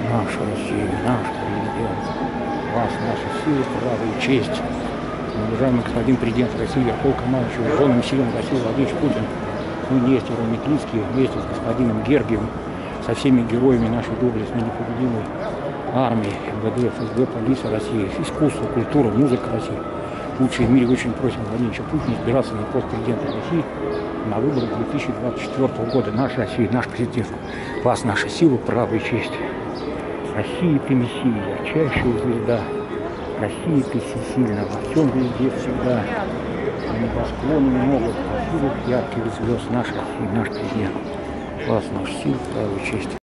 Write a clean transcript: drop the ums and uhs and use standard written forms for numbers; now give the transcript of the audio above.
Наша Россия, наш президент, вас, наша сила, право и честь. Уважаемый господин президент России, Верховнокомандующий вооруженными силами России Владимир Путин, мы вместе, Метлицкий, вместе с господином Гергиевым, со всеми героями нашей доблестной непобедимой армии, МВД, ФСБ, полиция России, искусство, культура, музыка России. Лучшие в мире очень просим Владимира Путина избираться на пост президента России на выборах 2024 года. Наша Россия, наш президент, вас, наша сила, право и честь. Россия ты Мессия, ярчайшая звезда. Россия ты всесильна, во всем везде всегда. На небосклоне много красивых ярких звезд. Наша Россия, наш президент. Вас, наша сила, право и честь.